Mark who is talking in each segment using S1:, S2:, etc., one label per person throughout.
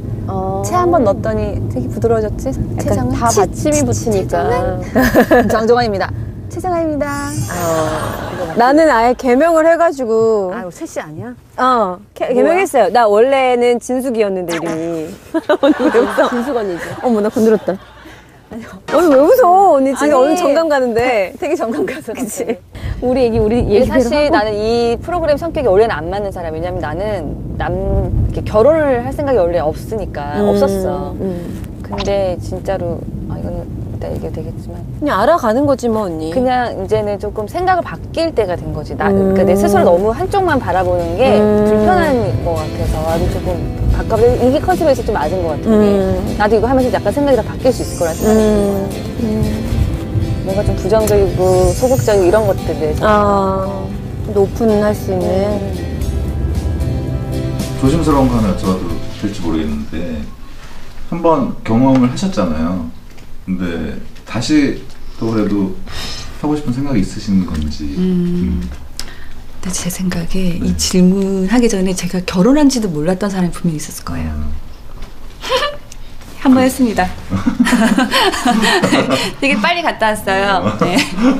S1: 채 한 번 넣었더니 되게 부드러워졌지?
S2: 약간 다 받침이 붙으니까.
S1: 정정환입니다. 최정환입니다.
S2: 나는 아예 개명을 해가지고.
S1: 이거 채씨 아니야?
S2: 개명했어요. 나 원래는 진숙이었는데 이름이. 언니 왜 웃어?
S1: 진숙 언니지.
S2: 어머, 나 건드렸다. 언니 왜 웃어? 언니 지금 오늘 정감 가는데.
S1: 되게 정감 가서.
S2: 그치? 우리 얘기
S1: 사실 나는 이 프로그램 성격이 원래는 안 맞는 사람이야. 왜냐면 나는 이렇게 결혼을 할 생각이 원래 없으니까. 없었어. 근데 진짜로, 이거는 이따 얘기해도 되겠지만.
S2: 그냥 알아가는 거지 뭐, 언니.
S1: 그냥 이제는 조금 생각을 바뀔 때가 된 거지. 그러니까 내 스스로 너무 한쪽만 바라보는 게 불편한 것 같아서 나도 조금 바꿔보려. 이게 컨셉에서 좀 맞은 것 같은데 나도 이거 하면서 약간 생각이 다 바뀔 수 있을 거라 생각했어. 뭔가 좀 부정적이고 소극적이고 이런 것들에 대해서
S2: 오픈할 수 있는.
S3: 조심스러운 거 하나 여쭤봐도 될지 모르겠는데 한번 경험을 하셨잖아요. 근데 다시 또 그래도 하고 싶은 생각이 있으신 건지.
S4: 근데 제 생각에 이 질문 하기 전에 제가 결혼한지도 몰랐던 사람이 분명히 있었을 거예요. 한번 했습니다. 되게 빨리 갔다 왔어요. 네.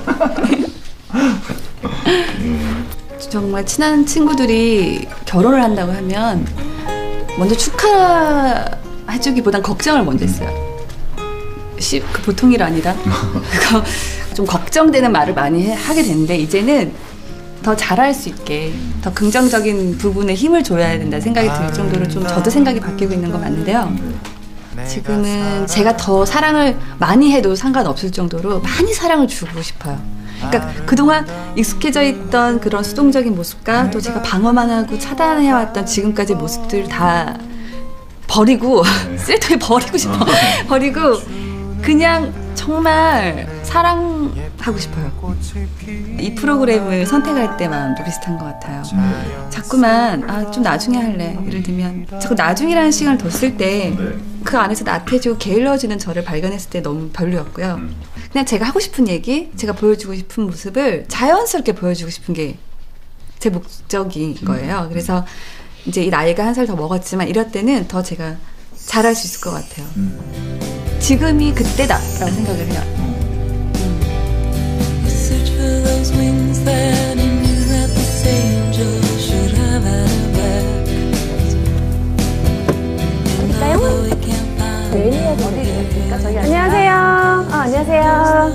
S4: 정말 친한 친구들이 결혼을 한다고 하면 먼저 축하해주기보단 걱정을 먼저 했어요. 그 보통 일 아니다. 그거 좀 걱정되는 말을 많이 하게 되는데 이제는 더 잘할 수 있게 더 긍정적인 부분에 힘을 줘야 된다 생각이 들 정도로 좀 저도 생각이 바뀌고 있는 건 맞는데요. 지금은 제가 더 사랑을 많이 해도 상관없을 정도로 많이 사랑을 주고 싶어요. 그러니까 그동안 익숙해져 있던 그런 수동적인 모습과 또 제가 방어만 하고 차단해왔던 지금까지 모습들 다 버리고 쓰레기통에 버리고 싶어. 버리고 그냥 정말 사랑하고 싶어요. 이 프로그램을 선택할 때 마음도 비슷한 것 같아요. 자꾸만 좀 나중에 할래. 예를 들면 자꾸 나중이라는 시간을 뒀을 때 그 안에서 나태해지고 게을러지는 저를 발견했을 때 너무 별로였고요. 그냥 제가 하고 싶은 얘기, 제가 보여주고 싶은 모습을 자연스럽게 보여주고 싶은 게 제 목적인 거예요. 그래서 이제 이 나이가 한 살 더 먹었지만 이럴 때는 더 제가 잘할 수 있을 것 같아요. 지금이 그때다라고 생각을 해요.
S2: 안녕하세요. 안녕하세요.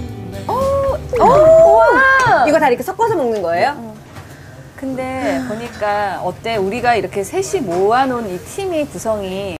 S2: 우와! 이거 다 이렇게 섞어서 먹는 거예요?
S1: 근데 보니까 어때? 우리가 이렇게 셋이 모아놓은 이 팀이 구성이